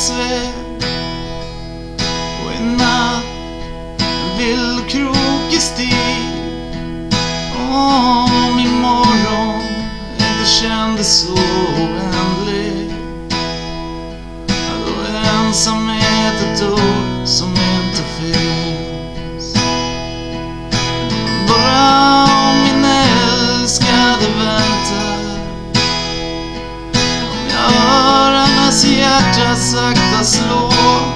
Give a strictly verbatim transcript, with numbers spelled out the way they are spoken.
sväv. Och i natt en vild krokig stig. Om imorgon inte kändes så oändlig, ja, då är ensamhet ett ord som inte finns. Bara om min älskade väntar, om jag hör hennes hjärta sakta slå,